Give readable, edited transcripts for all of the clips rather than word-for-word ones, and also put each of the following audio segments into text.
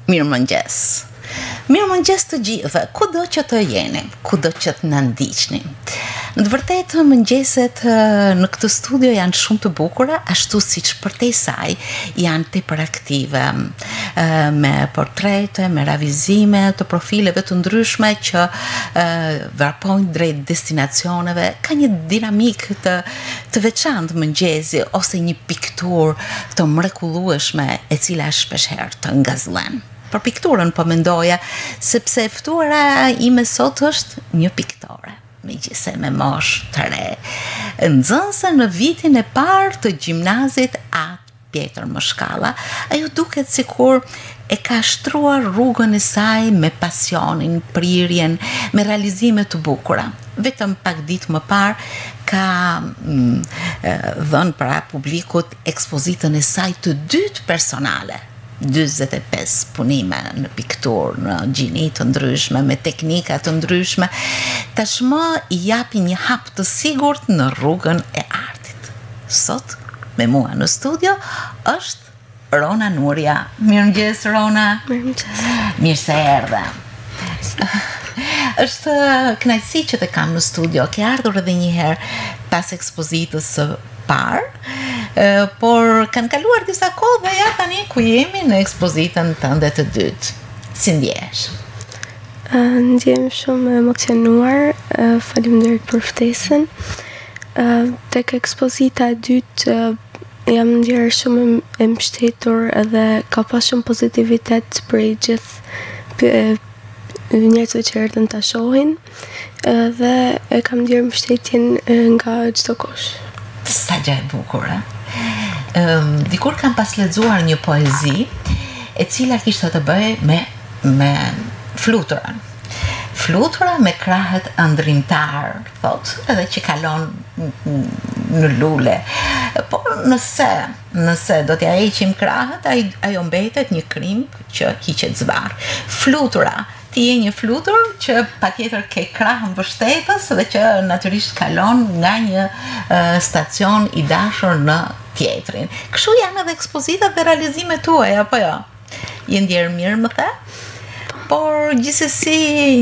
Mirëmëngjes. Mirëmëngjes të gjithëve, kudo që të jeni, kudo që të na ndiqni. Në të vërtetë mëngjeset në këtë studio janë shumë të bukura, ashtu siç përtej saj janë tepër aktive, me portrete, me ravizime të profileve të ndryshme që varpojnë drejt destinacioneve. Ka një dinamik të veçantë mëngjesi ose një pikturë të mrekullueshme e cila shpeshherë të ngazëllon. Për pikturën po mendoja, sepse e ftuara ime sot është një piktore, megjithëse me moshë të re, nxënëse në vitin e parë të gjimnazit Atë Pjetër Moshkalla. Ajo duket sikur e ka shtruar rrugën e saj me pasionin, prirjen, me realizime të bukura. Vetëm pak ditë më parë ka dhënë para publikut ekspozitën e saj të dytë personale. 45 punime në pikturë, në gjini të ndryshme, me teknika të ndryshme, tashmë I japi një hap të sigurt në rrugën e artit. Sot, me mua në studio, është Rona Nuria. Mirëmëngjes, Rona. Mirëmëngjes. Mirë se erdhe. Është kënaqësi që të kam në studio. Ke ardhur edhe një herë pas ekspozitës së parë, por kanë kaluar disa kohë dhe ja tani ku jemi në ekspozitën tënde të dytë. Si ndjehesh? Ndjem shumë emocionuar, faleminderit për ftesën. Tek ekspozita e dytë jam ndjerë shumë e mbështetur edhe ka pas shumë pozitivitet për gjithë njerëzve që erdhën ta shohin dhe e kam ndjerë mbështetjen nga çdo kush. Sa gjë e bukur, dikur kam pas lexuar një poezi e cila kishte të bëjë me fluturën. Flutura me krahët ëndrimtar, thot, edhe që kalon në lule. Por nëse do t'ja heqim krahët, ajo mbetet një krimb që hiqet zvarr. Flutura ti je një flutur që patjetër ke krahën mbështetës dhe që natyrisht kalon nga një stacion I dashur në tjetrin. Kështu janë edhe ekspozitat dhe realizimet tuaja, apo jo? Je ndjerë mirë, më the? Por gjithsesi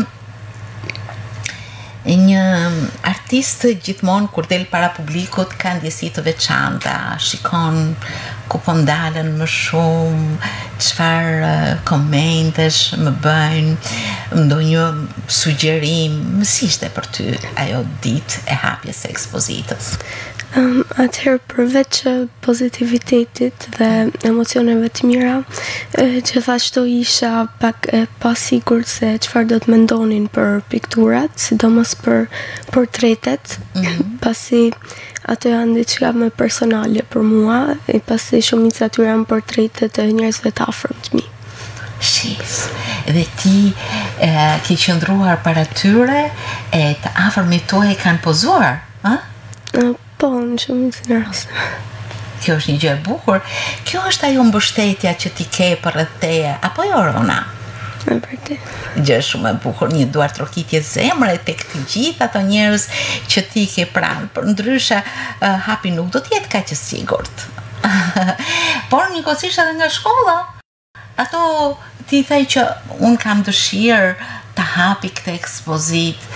një artist gjithmonë kur del para publikut ka ndjesi të veçanta, shikon ku po ndalen më shumë, çfarë komentesh më bëjnë, ndonjë sugjerim, si ishte për ty ajo ditë e hapjes së ekspozitës? Atëherë përveç pozitivitetit dhe emocioneve të mira, gjithashtu isha pak e pasigurt se çfarë do të mendonin për pikturat, sidomos për portretet, pasi ato janë diçka më personale për mua, e pasi shumica aty janë portretet e njerëzve të afërm të mi. Shif, dhe ti ke qëndruar para tyre e të afërmit tuaj kanë pozuar, ha? Po, në shumicën e raste. Kjo është një gjë e bukur. Kjo është ajo mbështetja që ti ke përreth teje, apo jo, Rona? E vërtet. Gjë shumë e bukur, një duartrokitje zemre tek të gjithë ato njerëz që ti ke pranë. Për ndryshe hapi nuk do të jetë kaq i sigurt. Por njëkohësisht edhe nga shkolla, ato ti thaj që un kam dëshirë ta hapi këtë ekspozitë,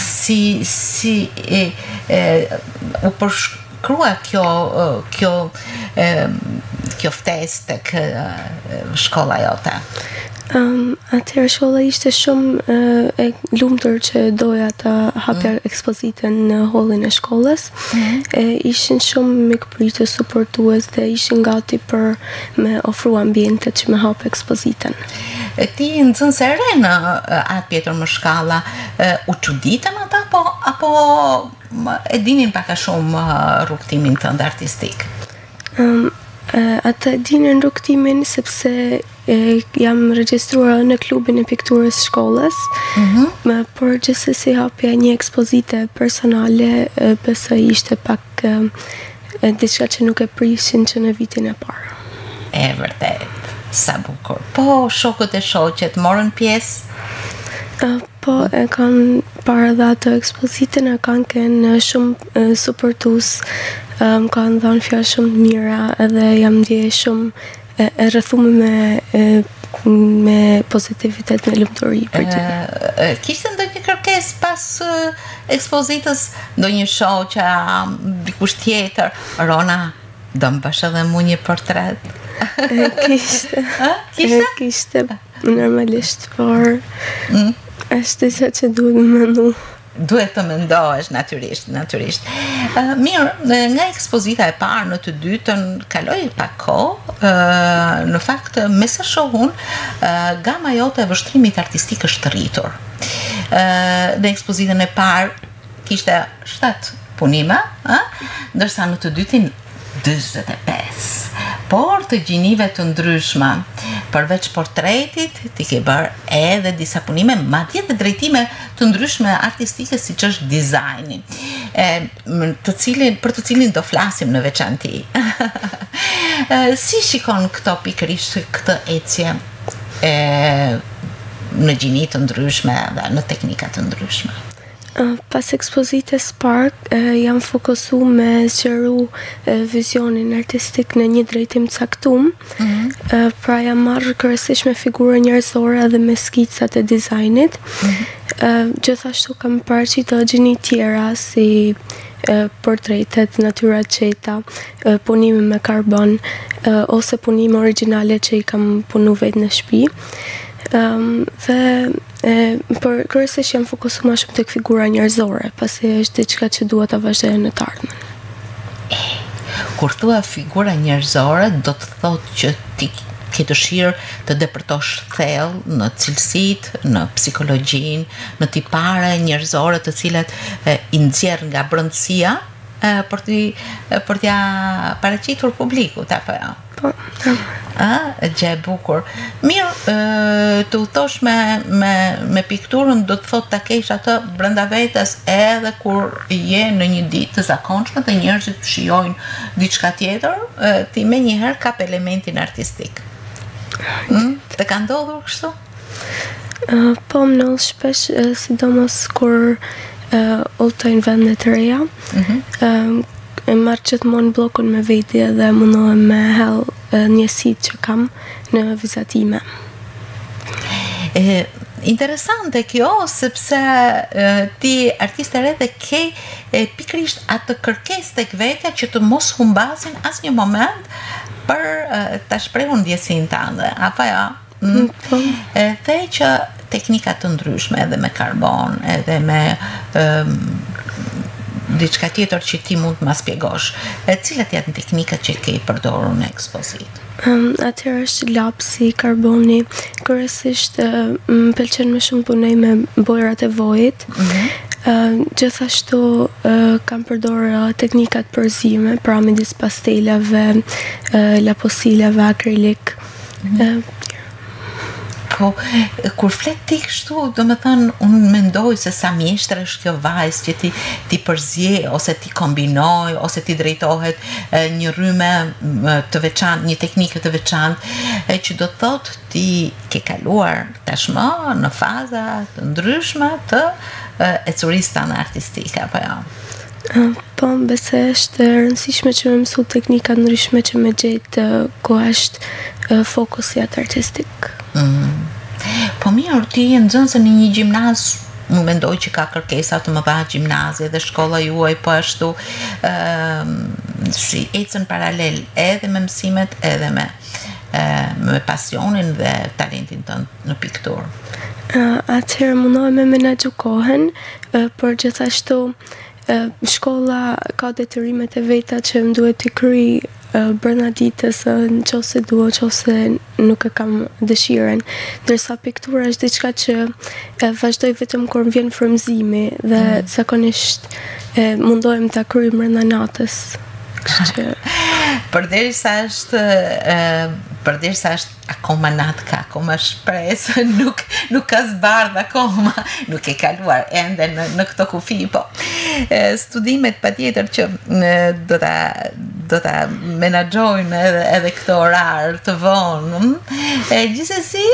u përshkrua kjo ftesë tek shkolla jote? Atëherë shkolla ishte shumë e lumtur që doja të hapja ekspozitën në hallin e shkollës. Ishin shumë mikpritës suportues dhe ishin gati për me ofru ambientet që me hap ekspozitën. Ti nxënëse e re në Atë Pjetër Moshkalla, u çuditën ata apo e dinin pak a shumë rrugtimin tënd artistik? Ata dinin rrugtimin sepse jam regjistruar në klubin e pikturës shkollës, por gjithsesi hapja një ekspozite personale besoj ishte pak diçka që nuk e prishin që në vitin e parë. E vërtet, sa bukur. Po shokët e shoqet morën pjesë? Po, e kanë parë dhe ato ekspozitën, e kanë kënë shumë suportus, më kanë dhënë fjalë shumë të mira edhe jam ndjeje shumë e rrethuar me me pozitivitet, me lumturi për ty. Kishte ndonjë kërkesë pas ekspozitës, ndonjë shoqja, dikush tjetër, Rona, do më bësh edhe mu një portret? Kishte, normalisht, por është diçka që duhet më mendu. Duhet të mendohesh, natyrisht. Mirë, nga ekspozita e parë në të dytën, kaloi pak kohë, në fakt, me sa shohun, gama jote e vështrimit artistik është rritur. Në ekspozitën e parë kishte 7 punime, ndërsa në të dytin 45. Por të gjinive të ndryshme, përveç portretit, ti ke bërë edhe disa punime, madje dhe drejtime të ndryshme artistike, siç është dizajni, për të cilin do flasim në veçanti. Si shikon këto pikërisht këtë ecje në gjini të ndryshme dhe në teknika të ndryshme? Pas ekspozitës parë, jam fokusu me zgjeru vizionin artistik në një drejtim caktum, pra jam marrë kryesisht me figura njerëzore dhe me skicat e dizajnit. Gjithashtu kam paraqitur gjini tjera si portretet, natyrat qeta, punime me karbon, ose punime originale që i kam punu vetë në shtëpi. Për kryesisht jam fokusu ma shumë tek figura njerëzore, pasi është diçka që duhet ta vazhdoj në të ardhmen. Kur thua figura njerëzore, do të thotë që ti ke dëshirë të depërtosh thellë në cilësitë, në psikologjinë, në tipare njerëzore të cilat i nxjerr nga brendësia për t'ja paraqitur publikut, apo jo? Po. Gjë e bukur. Mirë, të udhëtosh me pikturën, do të thotë ta kesh atë brenda vetes edhe kur je në një ditë të zakonshme dhe njerëzit shijojnë diçka tjetër, ti menjëherë kap elementin artistik. Të ka ndodhur kështu? Po, më ndodh shpesh, sidomos kur udhtojnë vende të reja. E marrë gjithmonë blokun me veti dhe mundohem me hell njësit që kam në vizatime. Interesante kjo, sepse ti artiste re dhe ke pikrisht atë kërkesë tek vetja që të mos humbasin asnjë moment për ta shprehur ndjesinë tënde, apo jo? Dhe që teknika të ndryshme, edhe me karbon, edhe me diçka tjetër që ti mund të ma spjegosh. Cilat janë teknikat që ke përdorur në ekspozitë? Atëherë është lapsi, karboni, kryesisht më pëlqen më shumë punoj me bojrat e vojit. Gjithashtu kam përdorur teknikat përzime, pra midis pastelave, laposilave, akrilik. Po, kur flet ti kështu, do me thënë, unë mendoj se sa mjeshtër është kjo vajzë që ti përzje, ose ti kombinoj, ose ti drejtohet një rryme të veçantë, një teknikë të veçantë, që do të thotë ti ke kaluar tashmë në faza të ndryshme të ecurisë tënde artistike, apo jo? Po, besoj është rëndësishme që me mësu teknika ndryshme që me gjetë ku është fokusi atë artistik. Po mirë, ti je nxënëse në një gjimnaz, unë mendoj që ka kërkesa të mëdha gjimnazi dhe shkolla juaj po ashtu si ecën paralel edhe me mësimet edhe me pasionin dhe talentin tënd në pikturë. Atëherë mundohem me menaxhu kohën, por gjithashtu shkolla ka detyrimet e veta që më duhet t'i kryj brenda ditës, nëse dua, nëse nuk e kam dëshirën. Ndërsa piktura është diçka që vazhdoj vetëm kur më vjen frymëzimi dhe zakonisht mundohem ta kryj brenda natës. Përderisa është akoma natë, ka akoma shpresë, nuk ka zbardh akoma, nuk e kaluar ende në këto kufi, po studimet patjetër që do ta menaxhojnë edhe këtë orar të vonë. Gjithsesi,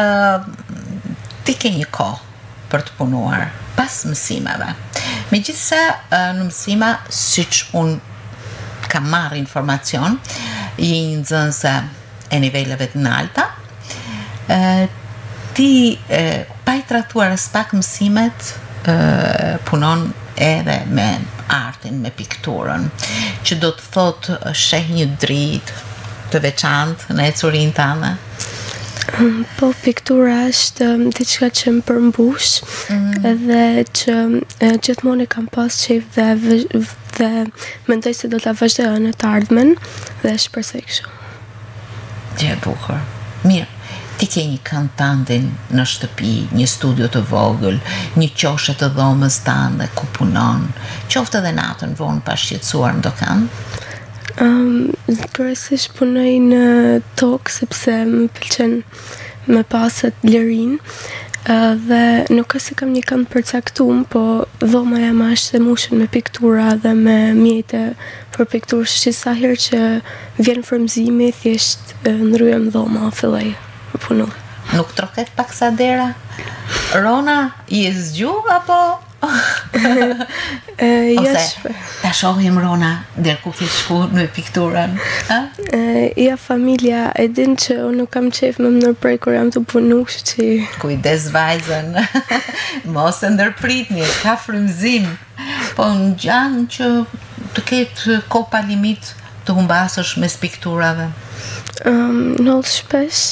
ti ke një kohë për të punuar pas mësimeve. Megjithse në mësime, siç unë kam marrë informacion, je një nxënëse e niveleve të larta, Ti pa i trajtuar as pak mësimet, punon edhe me artin, me pikturën, që do të thotë sheh një dritë të veçantë në ecurinë tënde? Po, piktura është diçka që më përmbush, edhe që gjithmonë e kam pas qejf dhe mendoj se do ta vazhdoj në të ardhmen dhe shpresoj kështu. Gjë e bukur. Mirë, ti ke një kënd tandin në shtëpi, një studio të vogël, një qoshe të dhomës tande ku punon, qoftë edhe natën vonë pa shqetësuar në dokan? Kryesisht punoj në tokë sepse më pëlqen me pasat lirin, dhe nuk ka se kam një kënd përcaktuar, po dhoma jam është e mbushur me piktura dhe me mjete për pikturë, që sa herë që vjen frymëzimi thjesht ndryhem dhoma, filloj me punu. Nuk troket pak sa dera? Rona, je zgju apo? Ose ta shohim Rona der ku ke shku në pikturën? Ja, familja e din që unë nuk kam qef me më nërprej kur jam të punu, që... Kujdes vajzën, mos e ndërpritni, ka frymëzim, po në gjanë që të ketë kohë pa limit të humbasësh mes pikturave. Nëllë shpesh,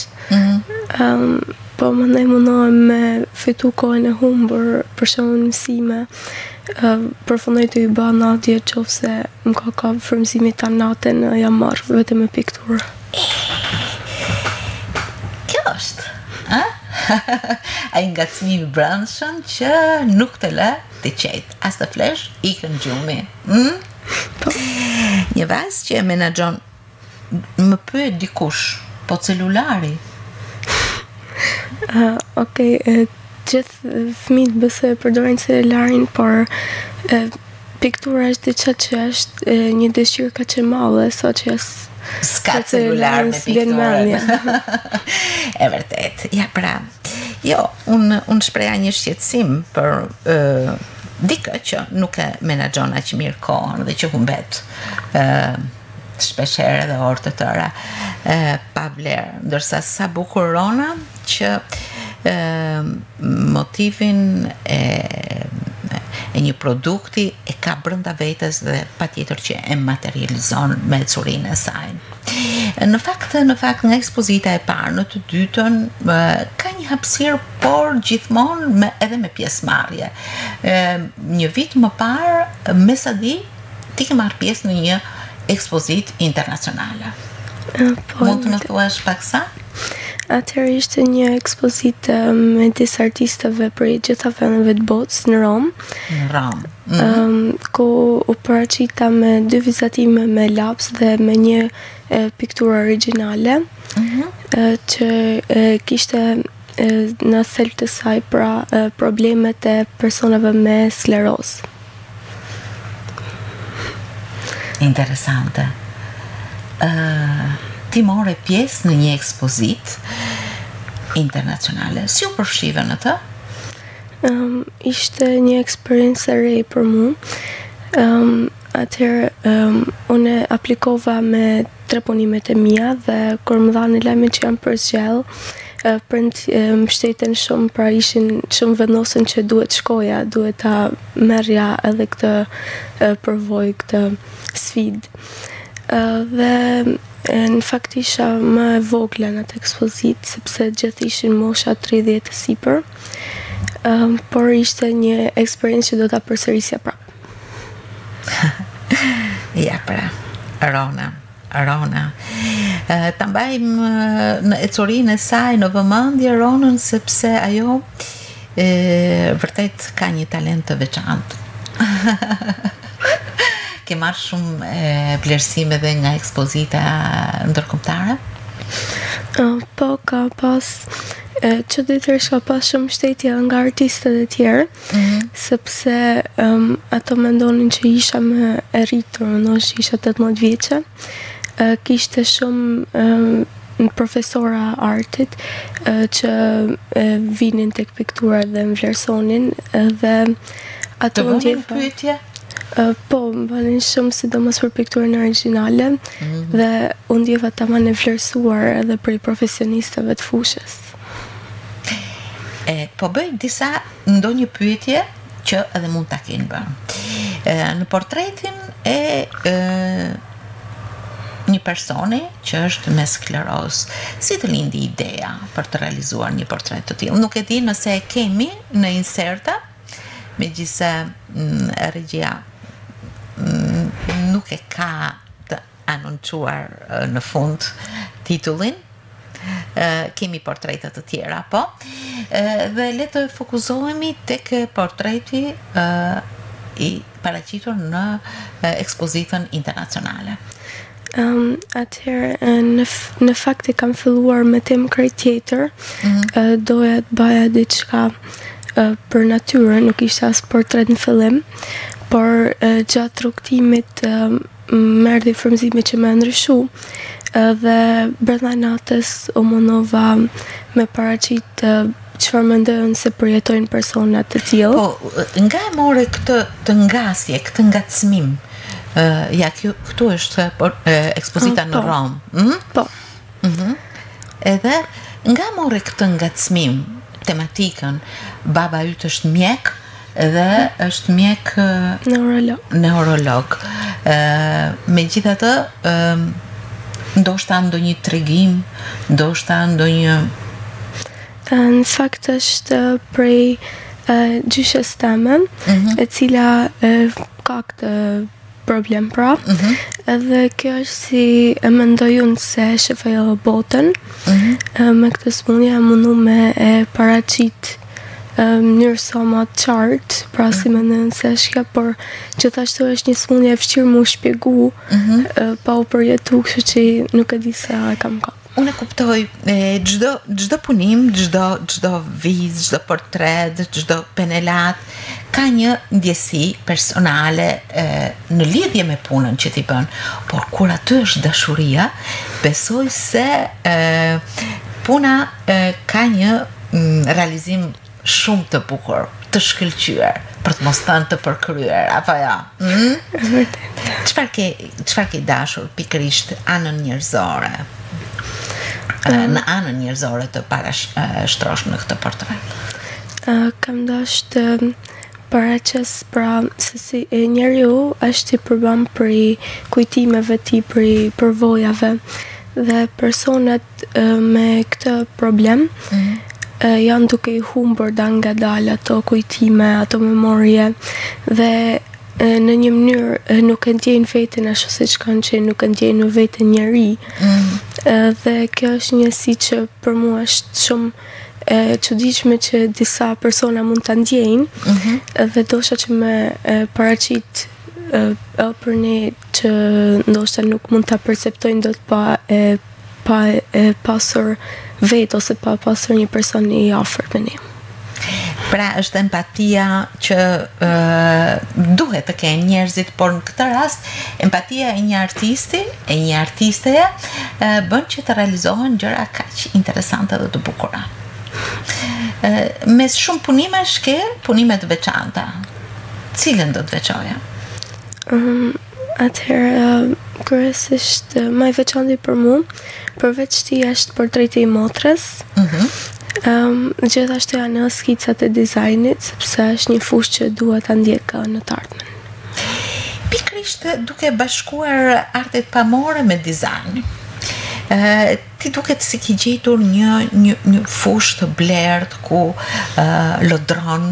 po më ndaj mundohem me fitu kohën e humbur për shumë mësime, përfundoj të i ba natje qofë se më ka frymëzimi ta natën, jam marrë vetëm me pikturë. Kjo është, ai ngacmimi brendshëm që nuk të lë të qetë, as të flesh, ikën gjumi. Po. Një vajzë që e menaxhon, më pyet dikush, po celulari? Gjithë fëmijët besoj e përdorin celularin, por piktura është diçka që është një dëshirë kaq e madhe, sa që s'ka celular me pikturën. E vërtet, ja pra. Jo, unë shpreha një shqetësim për dikë që nuk e menaxhon aq mirë kohën dhe që humbet shpeshherë edhe orë të tëra pa vlerë, ndërsa sa bukur Rona që motivin e një produkti e ka brenda vetes dhe patjetër që e materializon me ecurinë e saj. Në fakt nga ekspozita e parë në të dytën ka një hapësirë, por gjithmonë edhe me pjesëmarrje. Një vit më parë, me sa di, ti ke marrë pjesë në një ekspozit internacionale. Mund të më thuash pak sa? Atëherë ishte një ekspozit me disa artistëve për gjitha vendeve të botës në Rom. Në Rom. Ku u paraqita me 2 vizatime me laps dhe me një pikturë origjinale, që kishte në thelb të saj pra problemet e personave me sklerozë. Interesante. Ti more pjesë në një ekspozit internacionale. Si u përfshive në të? Ishte një eksperiencë e re për mu. Atëherë, unë aplikova me 3 punimet e mia dhe kur më dhanë lajmin që jam përzgjell, prind më shteten shumë, pra ishin shumë vendosën që duhet shkoja, duhet ta merrja edhe këtë përvojë, këtë sfidë. Dhe në fakt isha më e vogla në atë ekspozit, sepse gjithë ishin mosha 30 e sipër, por ishte një eksperiencë që do ta përsërisja prapë. Ja pra, Rona. Ta mbajmë në ecurinë e saj në vëmendje Ronën, sepse ajo vërtet ka një talent të veçantë. Ke marrë shumë vlerësime dhe nga ekspozita ndërkombëtare? Po, ka pas çuditërisht ka pas shumë mbështetje nga artistët e tjerë, sepse ato mendonin që isha më e rritur, ndoshta isha 18 vjeçë. Kishte shumë profesora artit që vinin tek piktura dhe më vlerësonin, dhe ato të bënin pyetje? Po, më bënin shumë sidomos për pikturën origjinale, dhe unë ndjeva tamam e vlerësuar edhe për profesionistëve të fushës. Po bëj disa ndonjë pyetje që edhe mund ta kenë bërë. Në portretin e një personi që është me sklerozë, si të lindi ideja për të realizuar një portret të tillë? Nuk e di nëse e kemi në inserta, megjithëse regjia nuk e ka të anoncuar në fund titullin. Kemi portrete të tjera, po, dhe le të fokusohemi tek portreti i paraqitur në ekspozitën internacionale. Atëherë në fakt e kam filluar me temë krejt tjetër. Doja të baja diçka për natyrën, nuk ishte as portret në fillim, por gjatë rrugtimit më erdhi frymëzimi që më ndryshu, dhe brenda natës u mundova me paraqit çfarë mendojnë se përjetojnë persona të tillë. Po, nga e more këtë të ngasje, këtë ngacmim? Ja, këtu është ekspozita në Rom. Po. Edhe nga more këtë ngacmim, tematikën, baba yt është mjek dhe është mjek neurolog. Megjithatë, ndoshta ndonjë tregim, ndoshta ndonjë... Në fakt është prej gjyshes teme, e cila ka këtë problem pra, edhe kjo është si e mendoj unë se shef ajo botën, me këtë smundje mundu me e paraqit mënyrë sa më të qartë, pra si mendojnë se shka, por gjithashtu është një smundje e vështirë mu shpjegu pa u përjetu, kështu që nuk e di se e kam ka. Unë e kuptoj, çdo punim, çdo vizë, çdo portret, çdo penelat ka një ndjesi personale në lidhje me punën që ti bën, por kur aty është dashuria, besoj se puna ka një realizim shumë të bukur, të shkëlqyer, për të mos thënë të përkryer, apo jo? Çfarë ke dashur pikërisht anën njerëzore? Në anën njerëzore të parashtrosh në këtë portret? Kam dash të paraqes pra se si njeriu është i përbam për kujtimeve ti, për përvojave, dhe personat me këtë problem janë duke i humbur nga dalë ato kujtime, ato memorje, dhe në një mënyrë nuk e ndjejnë veten ashtu siç kanë qenë, nuk e ndjejnë në veten njeri. Dhe kjo është një si që për mua është shumë çuditshme që disa persona mund ta ndjejnë, dhe dosha që me paraqit për ne që ndoshta nuk mund ta perceptojnë dot pa pasur vetë ose pa pasur një person i afërt me ne. Pra është empatia që duhet të kenë njerëzit, por në këtë rast empatia e një artisti, e një artisteje bën që të realizohen gjëra kaq interesante dhe të bukura. Mes shumë punimesh ke punime të veçanta. Cilën do të veçoja? Atëherë kryesisht më i veçantë për mua, përveç ti është portreti i motrës. Gjithashtu janë skicat e dizajnit, sepse është një fushë që duhet ta ndjek në të ardhmen. Pikërisht duke bashkuar artet pamore me dizajn, ti duket si ki gjetur një fushë të blertë ku lodron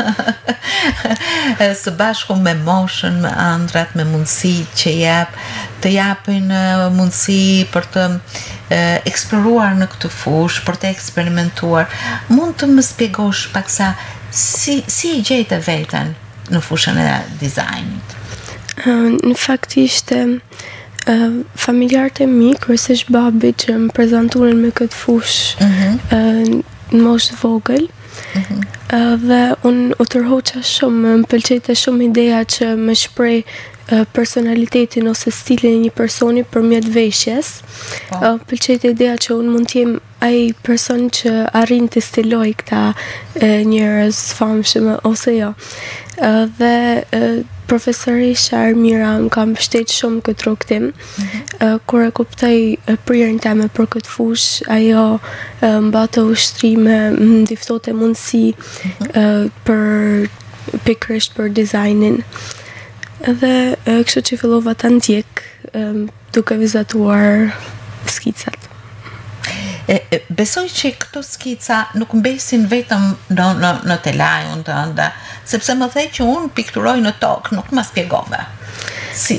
së bashku me moshën, me ëndrat, me mundësitë që të japin mundësi për të eksploruar në këtë fushë, për të eksperimentuar. Mund të më shpjegosh paksa si i gjete veten në fushën e dizajnit? Në fakt ishte familjarët e mi, kryesisht babi që më prezantuan me këtë fushë në moshë vogël, dhe unë u tërhoqa shumë, më pëlqejte shumë ideja që më shpreh personalitetin ose stilin e një personi përmjet veshjes. Pëlqejte ideja që unë mund të jem ai person që arrin të stiloj këta njerëz famshëm ose jo. Dhe profesoresha Ermira më ka mbështet shumë këtë rrugtim. Kur e kuptoj prirjen time për këtë fushë, ajo mbate ushtrime, më ndiftote mundësi për pikërisht për dizajnin. Edhe kështu që fillova ta ndjek duke vizatuar skicat. Besoj që këto skica nuk mbesin vetëm në telajun tënde, sepse më thej që unë pikturoj në tokë, nuk më spjegove. Si?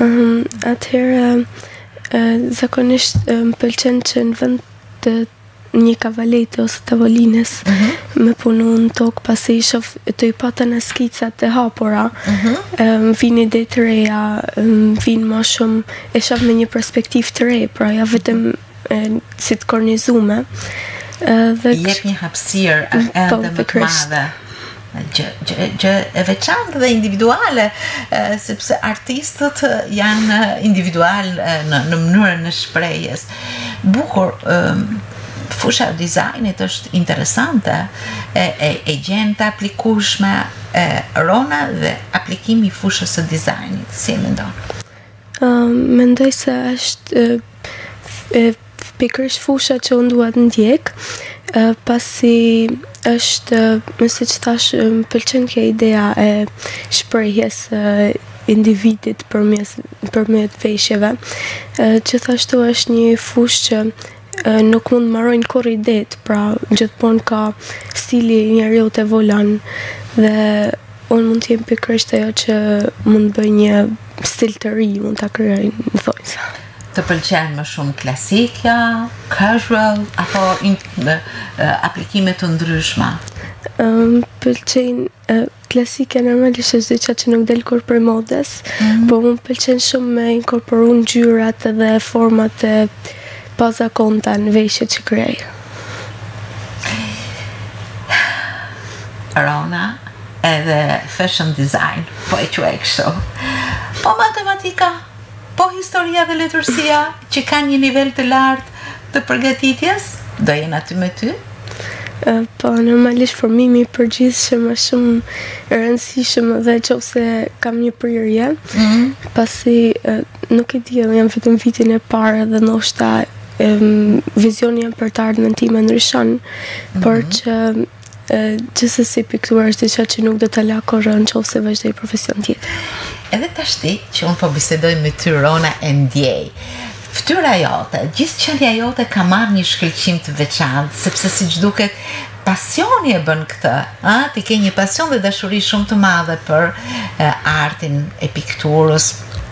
Atëherë, zakonisht më pëlqen që në vend të një kavalete ose tavolines me punu në tokë, pasi të i pata në skicat të hapura, vini ide të reja, vinë më shumë, e shoh me një perspektiv të re, pra ja vetëm si të kornizume. Jep një hapësirë edhe më të madhe. Gjë e veçantë dhe individuale, sepse artistët janë individual në mënyrën e shprehjes. Bukur, fusha e dizajnit është interesante, e gjen të aplikueshme Rona dhe aplikimi i fushës së dizajnit. Si e mendon? Mendoj se është pikërisht fusha që unë duhet ndjek, pasi është, si që thash, më pëlqen kjo idea e shprehjes individit përmjet veshjeve. Gjithashtu është një fushë që nuk mund marrojnë kur idet, pra gjithmonë ka stili njeriu të volon dhe unë mund t'jem pikërisht ajo që mund bëj një stil të ri, mund t'a krijoj në thonjza. Të pëlqen më shumë klasikja, casual, apo aplikime të ndryshme? Pëlqen klasike normalisht është diçka që nuk del kur për modes, por më pëlqen shumë me inkorporu ngjyrat dhe format e pazakonta në veshjet që krijoj. Rona edhe fashion design, po e quaj kështu. Po matematika, po historia dhe letërsia, që kanë një nivel të lartë të përgatitjes, do jenë aty me ty? Po, normalisht formimi i përgjithshëm është shumë e rëndësishëm dhe nëse kam një prirje, pasi nuk e di, jam vetëm vitin e parë dhe ndoshta vizioni jam për të ardhmen time ndryshon, por që gjithsesi piktura është diçka që nuk do ta la kurrë nëse vazhdoj profesion tjetër. Edhe tashti që unë po bisedoj me ty, Rona, e ndjej. Fytyra jote, gjithë qenia jote ka marrë një shkëlqim të veçantë, sepse siç duket pasioni e bën këtë, ti ke një pasion dhe dashuri shumë të madhe për artin e pikturës.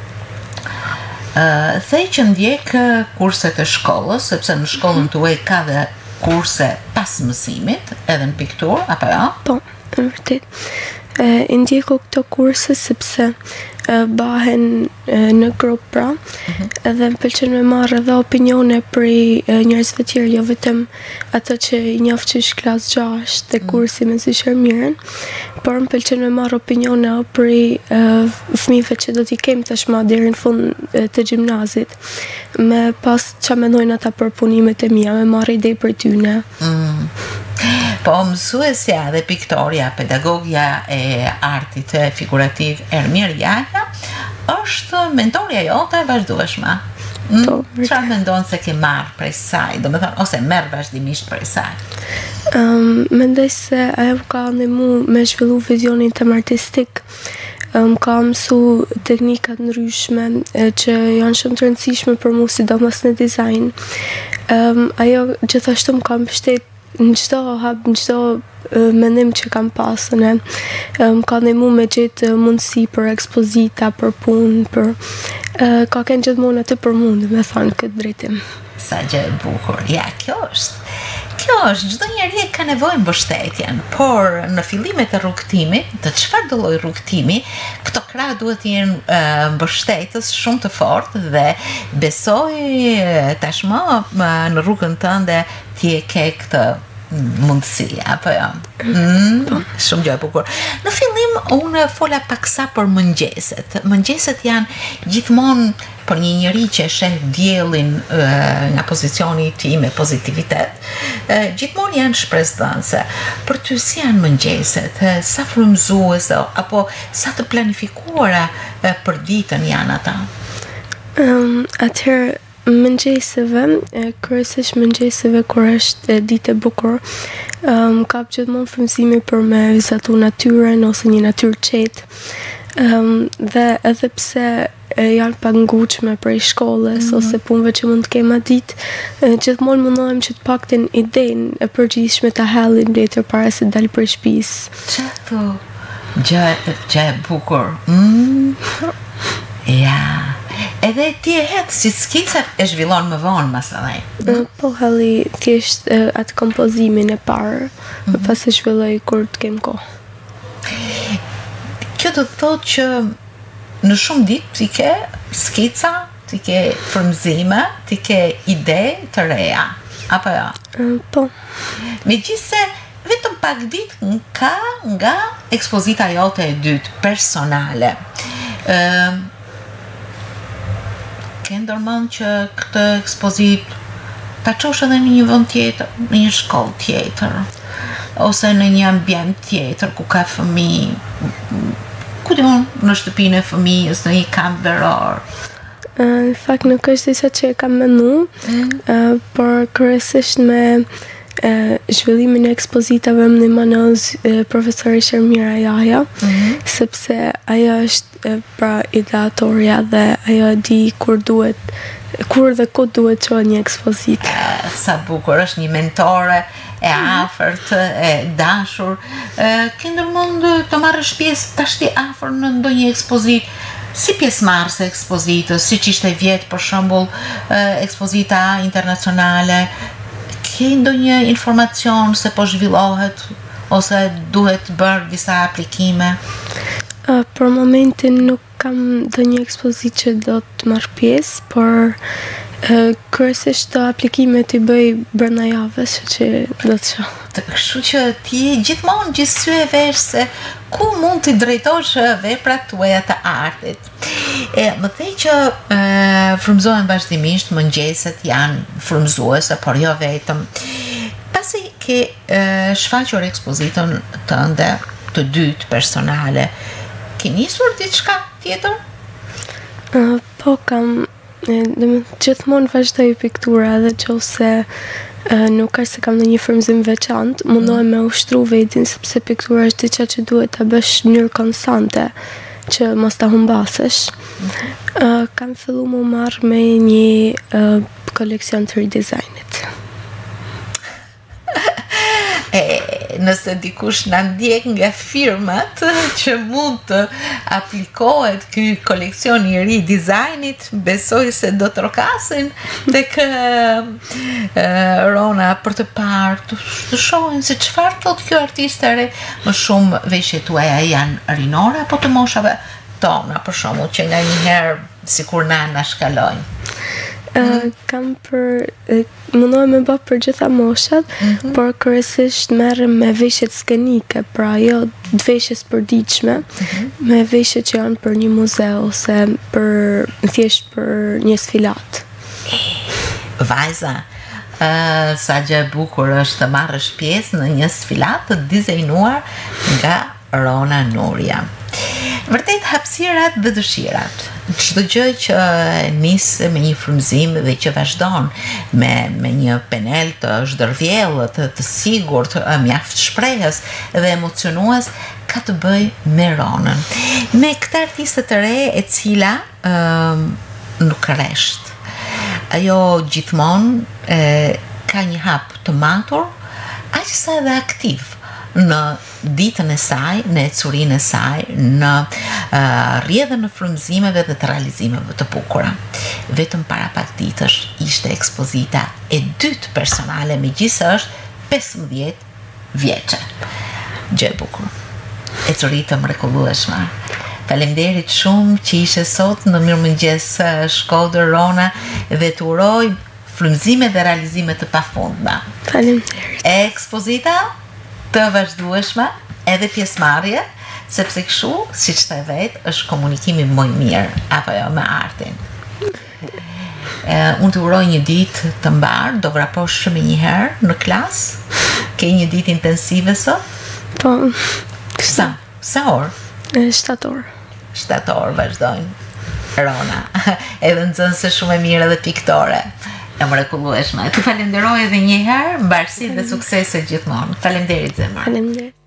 Thej që ndjek kurset e shkollës, sepse në shkollën tuaj ka dhe kurse pas mësimit, edhe në pikturë, apo jo? Po, në vërtet. Ndjeku këto kurse sepse bahen në grup pra, edhe më pëlqen me marrë edhe opinione prej njerëzve tjerë, jo vetëm ato që i njoh që është klasë 6 te kursi me si Ermirën, por më pëlqen me marrë opinione prej fëmijëve që do t'i kem tashmë deri në fund të gjimnazit, me pas ç'a mendojnë ata për punimet e mia, me marrë ide për tyne. Po mësuesja dhe piktoria, pedagogja e artit figurativ Ermir Jaja është mentorja jote e vazhdueshme. Çfarë mendon se ke marrë prej saj, domethënë ose merr vazhdimisht prej saj? Mendoj se ajo ka ndihmu me zhvillu vizionin tim artistik. Më ka mësu teknikat ndryshme që janë shumë të rëndësishme për mua, sidomos në dizajn. Ajo gjithashtu më ka mbështet në çdo hap, në çdo mendim që kam pasur, më ka ndihmu me gjetë mundësi për ekspozita, për punë, ka qenë gjithmonë aty për mua, me thënë këtë drejtim. Sa gjë e bukur. Ja, kjo është, çdo njeri ka nevojë mbështetjen, por në fillimet e rrugtimit, të çfarë do lloj rrugtimi, këto krah duhet të jenë mbështetës shumë të fortë dhe besoj tashmë në rrugën tënde ti e ke këtë mundësi, apo jo? Shumë gjë e bukur. Në fillim unë fola paksa për mëngjeset. Mëngjeset janë gjithmonë për një njeri që sheh diellin nga pozicioni i tij me pozitivitet, gjithmonë janë shpresdhënëse. Për ty si janë mëngjeset, sa frymëzuese apo sa të planifikuara për ditën janë ata? Atëherë mëngjeseve, kryesisht mëngjeseve kur është ditë e bukur, kap gjithmonë frymëzimi për me vizatu natyrën ose një natyrë qetë. Dhe edhe pse janë pak ngushme prej shkollës ose punëve që mund të kema ditë, gjithmonë mundohem që të pakten idenë e përgjithshme ta hellim letër para se dal prej shtëpisë. Çfarë? Gjë e bukur. Ja. Edhe ti e hetë si skicat e zhvillon më vonë masalaj. Po halli thjesht atë kompozimin e parë, pas e zhvilloj kur të kem kohë. Kjo do të thotë që në shumë ditë ti ke skica, ti ke frymëzime, ti ke ide të reja, apo jo? Po. Megjithse vetëm pak ditë nga ekspozita jote e dytë personale. Ke ndërmend që këtë ekspozit ta çosh edhe në një vend tjetër, në një shkollë tjetër, ose në një ambient tjetër ku ka fëmijë, ku diun, në shtëpinë e fëmijës, në një kamp veror? Në fakt nuk është diçka që e kam menduar, por kryesisht me zhvillimin e ekspozitave më ndihmon profesori Shermira Jaja, sepse ajo është pra ideatorja dhe ajo di kur dhe ku duhet çojë një ekspozitë. Sa bukur, është një mentore e afërt, e dashur. Ke ndërmend të marrësh pjesë tashti afër në ndonjë ekspozitë? Si pjesëmarrëse e ekspozitës, siç ishte vjet për shembull ekspozita internacionale, ke ndonjë informacion se po zhvillohet ose duhet bërë disa aplikime? Për momentin nuk kam ndonjë ekspozitë që do të marr pjesë, por kryesisht aplikimet I bëj brenda javës, që do të shoh. Kështu që ti gjithmonë gjithsy e vesh se ku mund të drejtosh veprat tuaja të artit. Më thej që frymëzohen vazhdimisht, mëngjeset janë frymëzuese, por jo vetëm. Pasi ke shfaqur ekspozitën tënde të dytë personale, ke nisur diçka tjetër? Po kam, gjithmonë vazhdoj piktura edhe qofse nuk është se kam në një frymëzim veçantë, mundohem me ushtru vetin, sepse piktura është diçka që duhet ta bësh në mënyrë konstante, që mos ta humbasësh. Kam filluar më marr me një koleksion të ridizajnit. Nëse dikush na ndjek nga firmat që mund të aplikohet ky koleksion I ri dizajnit, besoj se do të rokasin tek Rona për të parë, të shohin se çfarë thot kjo artiste e re. Më shumë veshjet tuaja janë rinore apo të moshave tona, për shembull, që nganjëherë sikur na shkalojnë? Kam mundohem me bë për gjitha moshat, por kryesisht merrem me veshjet skenike, pra jo veshjes përditshme, me veshje që janë për një muze ose thjesht për një sfilat. Vajza, sa gjë e bukur është të marrësh pjesë në një sfilat të dizajnuar nga Rona Nuria. Vërtet hapësirat dhe dëshirat, çdo gjë që nis me një frymëzim dhe që vazhdon me një penel të zhdërvjellët, të sigurt, mjaft shprehës dhe emocionues, ka të bëj me Ronën. Me këtë artiste të re e cila nuk resht. Ajo gjithmonë ka një hap të matur, aq sa edhe aktiv në ditën e saj, në ecurinë e saj, në rrjedhën në frymëzimeve dhe të realizimeve të bukura. Vetëm para pak ditësh ishte ekspozita e dytë personale, megjithëse është 15 vjeçe. Gjë e bukur. Ecuri të mrekullueshme. Faleminderit shumë që ishe sot në Mirëmëngjes Shkodër, Rona, dhe të uroj frymëzime dhe realizime të pafundme. Faleminderit. Ekspozita të vazhdueshme edhe pjesëmarrje, sepse kështu, siç të vet, është komunikimi më I mirë apo jo me artin. Unë të uroj një ditë të mbarë, do vraposh shumë një herë në klasë. Ke një ditë intensive sot? Po. Sa orë? 7 orë. 7 orë vazhdojnë. Rona. Edhe nxënëse shumë e mirë dhe piktore. E mrekullueshme. Të falenderoj edhe një herë, mbarësi dhe suksese gjithmonë. Faleminderit zemër. Faleminderit.